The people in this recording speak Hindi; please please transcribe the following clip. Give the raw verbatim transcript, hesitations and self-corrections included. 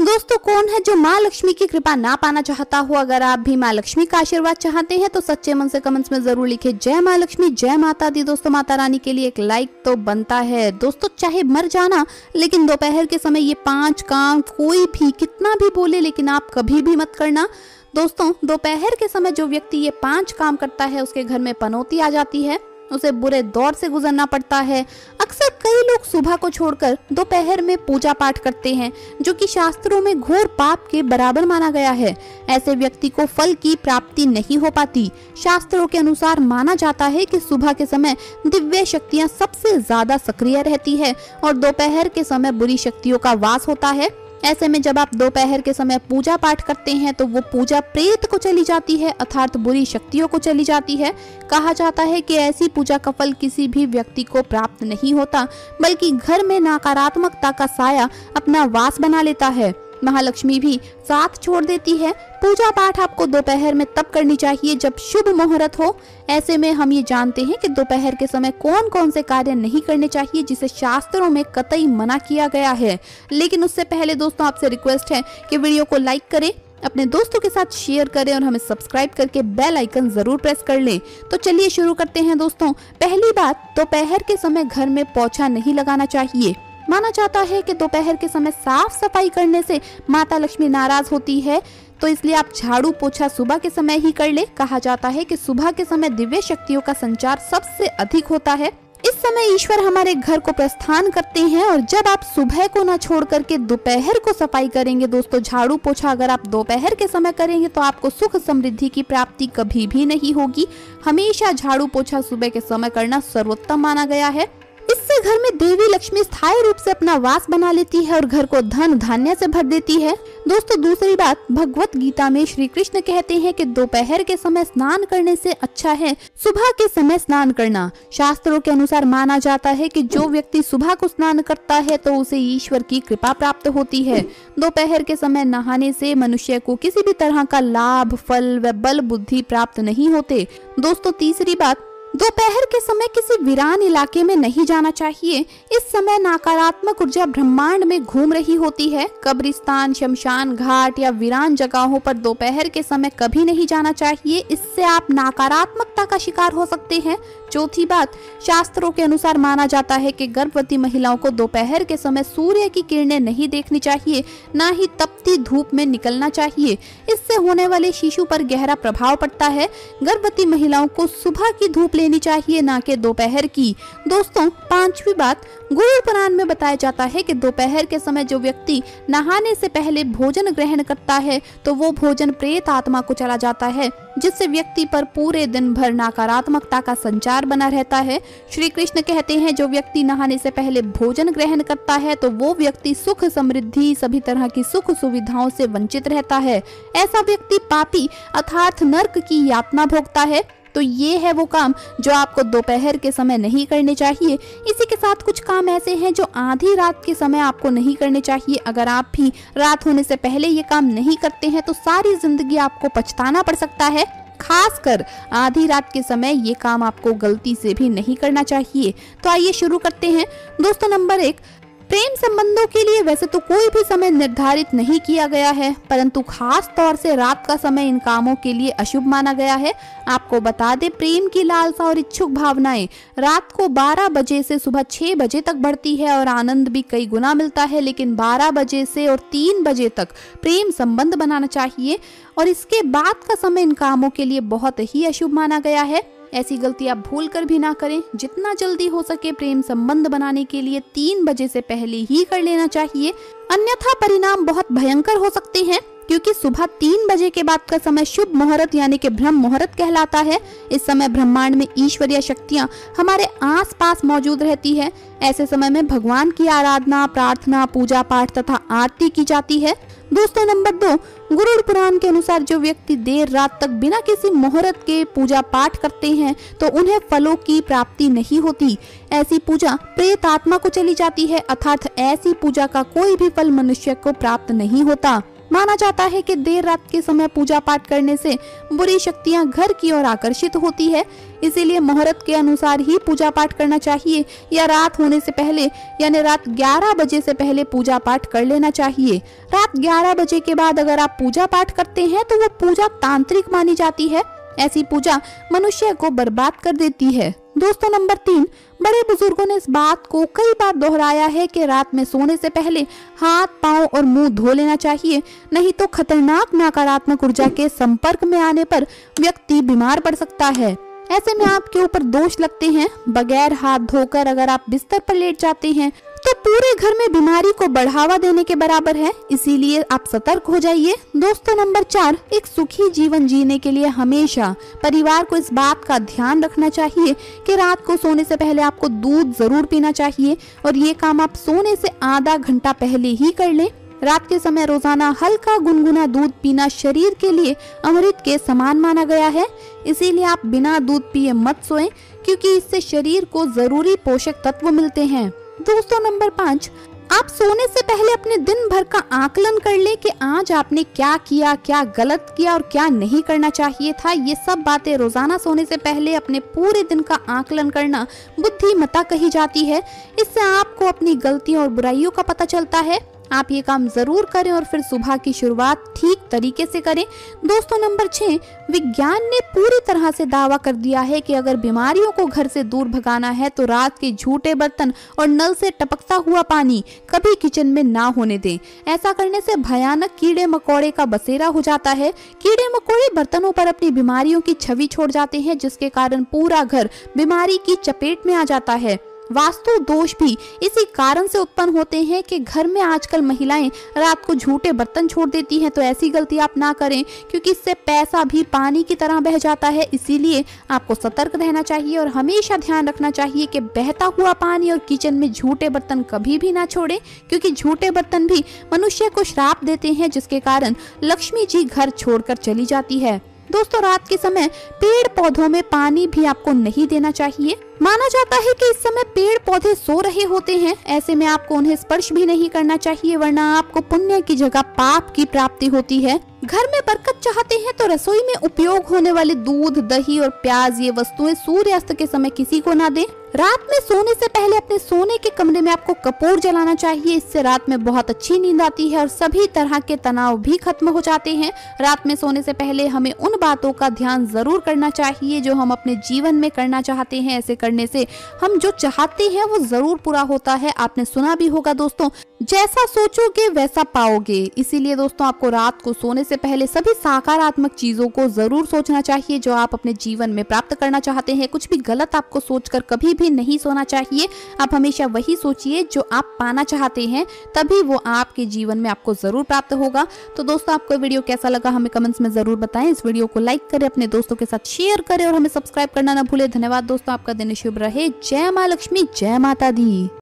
दोस्तों, कौन है जो माँ लक्ष्मी की कृपा ना पाना चाहता हो। अगर आप भी माँ लक्ष्मी का आशीर्वाद चाहते हैं तो सच्चे मन से कमेंट्स में जरूर लिखे जय माँ लक्ष्मी, जय माता दी। दोस्तों, माता रानी के लिए एक लाइक तो बनता है। दोस्तों, चाहे मर जाना, लेकिन दोपहर के समय ये पांच काम कोई भी कितना भी बोले, लेकिन आप कभी भी मत करना। दोस्तों, दोपहर के समय जो व्यक्ति ये पांच काम करता है उसके घर में पनौती आ जाती है, उसे बुरे दौर से गुजरना पड़ता है। अक्सर कई लोग सुबह को छोड़कर दोपहर में पूजा पाठ करते हैं, जो कि शास्त्रों में घोर पाप के बराबर माना गया है। ऐसे व्यक्ति को फल की प्राप्ति नहीं हो पाती। शास्त्रों के अनुसार माना जाता है कि सुबह के समय दिव्य शक्तियां सबसे ज्यादा सक्रिय रहती है और दोपहर के समय बुरी शक्तियों का वास होता है। ऐसे में जब आप दोपहर के समय पूजा पाठ करते हैं तो वो पूजा प्रेत को चली जाती है, अर्थात बुरी शक्तियों को चली जाती है। कहा जाता है कि ऐसी पूजा का फल किसी भी व्यक्ति को प्राप्त नहीं होता, बल्कि घर में नकारात्मकता का साया अपना वास बना लेता है। महालक्ष्मी भी साथ छोड़ देती है। पूजा पाठ आपको दोपहर में तब करनी चाहिए जब शुभ मुहूर्त हो। ऐसे में हम ये जानते हैं कि दोपहर के समय कौन कौन से कार्य नहीं करने चाहिए, जिसे शास्त्रों में कतई मना किया गया है। लेकिन उससे पहले दोस्तों, आपसे रिक्वेस्ट है कि वीडियो को लाइक करें, अपने दोस्तों के साथ शेयर करें और हमें सब्सक्राइब करके बेल आइकन जरूर प्रेस कर लें। तो चलिए शुरू करते हैं दोस्तों। पहली बात, दोपहर के समय घर में पोछा नहीं लगाना चाहिए। माना जाता है कि दोपहर के समय साफ सफाई करने से माता लक्ष्मी नाराज होती है, तो इसलिए आप झाड़ू पोछा सुबह के समय ही कर ले। कहा जाता है कि सुबह के समय दिव्य शक्तियों का संचार सबसे अधिक होता है। इस समय ईश्वर हमारे घर को प्रस्थान करते हैं और जब आप सुबह को ना छोड़ करके दोपहर को सफाई करेंगे, दोस्तों झाड़ू पोछा अगर आप दोपहर के समय करेंगे तो आपको सुख समृद्धि की प्राप्ति कभी भी नहीं होगी। हमेशा झाड़ू पोछा सुबह के समय करना सर्वोत्तम माना गया है। इससे घर में देवी लक्ष्मी स्थायी रूप से अपना वास बना लेती है और घर को धन धान्य से भर देती है। दोस्तों, दूसरी बात, भगवत गीता में श्री कृष्ण कहते हैं कि दोपहर के समय स्नान करने से अच्छा है सुबह के समय स्नान करना। शास्त्रों के अनुसार माना जाता है कि जो व्यक्ति सुबह को स्नान करता है तो उसे ईश्वर की कृपा प्राप्त होती है। दोपहर के समय नहाने से मनुष्य को किसी भी तरह का लाभ, फल व बल बुद्धि प्राप्त नहीं होते। दोस्तों, तीसरी बात, दोपहर के समय किसी वीरान इलाके में नहीं जाना चाहिए। इस समय नकारात्मक ऊर्जा ब्रह्मांड में घूम रही होती है। कब्रिस्तान, शमशान घाट या वीरान जगहों पर दोपहर के समय कभी नहीं जाना चाहिए। इससे आप नकारात्मकता का शिकार हो सकते हैं। चौथी बात, शास्त्रों के अनुसार माना जाता है कि गर्भवती महिलाओं को दोपहर के समय सूर्य की किरणें नहीं देखनी चाहिए, ना ही तपती धूप में निकलना चाहिए। इससे होने वाले शिशु पर गहरा प्रभाव पड़ता है। गर्भवती महिलाओं को सुबह की धूप लेनी चाहिए, ना कि दोपहर की। दोस्तों, पांचवी बात, गुरु पुराण में बताया जाता है कि दोपहर के समय जो व्यक्ति नहाने से पहले भोजन ग्रहण करता है तो वो भोजन प्रेत आत्मा को चला जाता है, जिससे व्यक्ति पर पूरे दिन भर नकारात्मकता का संचार बना रहता है। श्री कृष्ण कहते हैं, जो व्यक्ति नहाने से पहले भोजन ग्रहण करता है तो वो व्यक्ति सुख समृद्धि सभी तरह की सुख सुविधाओं से वंचित रहता है। ऐसा व्यक्ति पापी अर्थात नर्क की यातना भोगता है। तो ये है वो काम जो आपको दोपहर के समय नहीं करने चाहिए। इसी के साथ कुछ काम ऐसे हैं जो आधी रात के समय आपको नहीं करने चाहिए। अगर आप भी रात होने से पहले ये काम नहीं करते हैं तो सारी जिंदगी आपको पछताना पड़ सकता है। खासकर आधी रात के समय ये काम आपको गलती से भी नहीं करना चाहिए। तो आइए शुरू करते हैं। दोस्तों, नंबर एक, प्रेम संबंधों के लिए वैसे तो कोई भी समय निर्धारित नहीं किया गया है, परंतु खास तौर से रात का समय इन कामों के लिए अशुभ माना गया है। आपको बता दें, प्रेम की लालसा और इच्छुक भावनाएं रात को बारह बजे से सुबह छह बजे तक बढ़ती है और आनंद भी कई गुना मिलता है। लेकिन बारह बजे से और तीन बजे तक प्रेम संबंध बनाना चाहिए और इसके बाद का समय इन कामों के लिए बहुत ही अशुभ माना गया है। ऐसी गलती आप भूल कर भी ना करें। जितना जल्दी हो सके प्रेम संबंध बनाने के लिए तीन बजे से पहले ही कर लेना चाहिए, अन्यथा परिणाम बहुत भयंकर हो सकते हैं, क्योंकि सुबह तीन बजे के बाद का समय शुभ मुहूर्त यानी कि ब्रह्म मुहूर्त कहलाता है। इस समय ब्रह्मांड में ईश्वरीय शक्तियां हमारे आसपास मौजूद रहती है। ऐसे समय में भगवान की आराधना, प्रार्थना, पूजा पाठ तथा आरती की जाती है। दोस्तों, नंबर दो, गुरुड़ पुराण के अनुसार जो व्यक्ति देर रात तक बिना किसी मुहूर्त के पूजा पाठ करते हैं तो उन्हें फलों की प्राप्ति नहीं होती। ऐसी पूजा प्रेत आत्मा को चली जाती है, अर्थात ऐसी पूजा का कोई भी फल मनुष्य को प्राप्त नहीं होता। माना जाता है कि देर रात के समय पूजा पाठ करने से बुरी शक्तियां घर की ओर आकर्षित होती है, इसीलिए मुहूर्त के अनुसार ही पूजा पाठ करना चाहिए या रात होने से पहले यानी रात ग्यारह बजे से पहले पूजा पाठ कर लेना चाहिए। रात ग्यारह बजे के बाद अगर आप पूजा पाठ करते हैं तो वो पूजा तांत्रिक मानी जाती है। ऐसी पूजा मनुष्य को बर्बाद कर देती है। दोस्तों नंबर तीन, बड़े बुजुर्गों ने इस बात को कई बार दोहराया है कि रात में सोने से पहले हाथ, पांव और मुंह धो लेना चाहिए, नहीं तो खतरनाक नकारात्मक ऊर्जा के संपर्क में आने पर व्यक्ति बीमार पड़ सकता है। ऐसे में आपके ऊपर दोष लगते हैं। बगैर हाथ धोकर अगर आप बिस्तर पर लेट जाते हैं तो पूरे घर में बीमारी को बढ़ावा देने के बराबर है, इसीलिए आप सतर्क हो जाइए। दोस्तों नंबर चार, एक सुखी जीवन जीने के लिए हमेशा परिवार को इस बात का ध्यान रखना चाहिए कि रात को सोने से पहले आपको दूध जरूर पीना चाहिए और ये काम आप सोने से आधा घंटा पहले ही कर लें। रात के समय रोजाना हल्का गुनगुना दूध पीना शरीर के लिए अमृत के समान माना गया है, इसीलिए आप बिना दूध पिए मत सोएं क्योंकि इससे शरीर को जरूरी पोषक तत्व मिलते हैं। दोस्तों नंबर पाँच, आप सोने से पहले अपने दिन भर का आकलन कर लें कि आज आपने क्या किया, क्या गलत किया और क्या नहीं करना चाहिए था। ये सब बातें रोजाना सोने से पहले अपने पूरे दिन का आकलन करना बुद्धिमत्ता कही जाती है। इससे आपको अपनी गलतियों और बुराइयों का पता चलता है। आप ये काम जरूर करें और फिर सुबह की शुरुआत ठीक तरीके से करें। दोस्तों नंबर छह, विज्ञान ने पूरी तरह से दावा कर दिया है कि अगर बीमारियों को घर से दूर भगाना है तो रात के झूठे बर्तन और नल से टपकता हुआ पानी कभी किचन में ना होने दें। ऐसा करने से भयानक कीड़े मकोड़े का बसेरा हो जाता है। कीड़े मकोड़े बर्तनों पर अपनी बीमारियों की छवि छोड़ जाते हैं, जिसके कारण पूरा घर बीमारी की चपेट में आ जाता है। वास्तु दोष भी इसी कारण से उत्पन्न होते हैं कि घर में आजकल महिलाएं रात को झूठे बर्तन छोड़ देती हैं, तो ऐसी गलती आप ना करें क्योंकि इससे पैसा भी पानी की तरह बह जाता है। इसीलिए आपको सतर्क रहना चाहिए और हमेशा ध्यान रखना चाहिए कि बहता हुआ पानी और किचन में झूठे बर्तन कभी भी ना छोड़ें, क्योंकि झूठे बर्तन भी मनुष्य को श्राप देते हैं, जिसके कारण लक्ष्मी जी घर छोड़कर चली जाती है। दोस्तों रात के समय पेड़ पौधों में पानी भी आपको नहीं देना चाहिए। माना जाता है कि इस समय पेड़ पौधे सो रहे होते हैं, ऐसे में आपको उन्हें स्पर्श भी नहीं करना चाहिए, वरना आपको पुण्य की जगह पाप की प्राप्ति होती है। घर में बरकत चाहते हैं तो रसोई में उपयोग होने वाले दूध, दही और प्याज ये वस्तुएं सूर्यास्त के समय किसी को ना दें। रात में सोने से पहले अपने सोने के कमरे में आपको कपूर जलाना चाहिए, इससे रात में बहुत अच्छी नींद आती है और सभी तरह के तनाव भी खत्म हो जाते हैं। रात में सोने से पहले हमें उन बातों का ध्यान जरूर करना चाहिए जो हम अपने जीवन में करना चाहते हैं। ऐसे करने से हम जो चाहते हैं वो जरूर पूरा होता है। आपने सुना भी होगा दोस्तों, जैसा सोचोगे वैसा पाओगे। इसीलिए दोस्तों आपको रात को सोने से पहले सभी सकारात्मक चीजों को जरूर सोचना चाहिए जो आप अपने जीवन में प्राप्त करना चाहते हैं। कुछ भी गलत आपको सोचकर कभी भी नहीं सोना चाहिए। आप हमेशा वही सोचिए जो आप पाना चाहते हैं, तभी वो आपके जीवन में आपको जरूर प्राप्त होगा। तो दोस्तों आपको वीडियो कैसा लगा हमें कमेंट्स में जरूर बताएं। इस वीडियो को लाइक करें, अपने दोस्तों के साथ शेयर करें और हमें सब्सक्राइब करना ना भूलें। धन्यवाद दोस्तों, आपका दिन शुभ रहे। जय माँ लक्ष्मी, जय माता दी।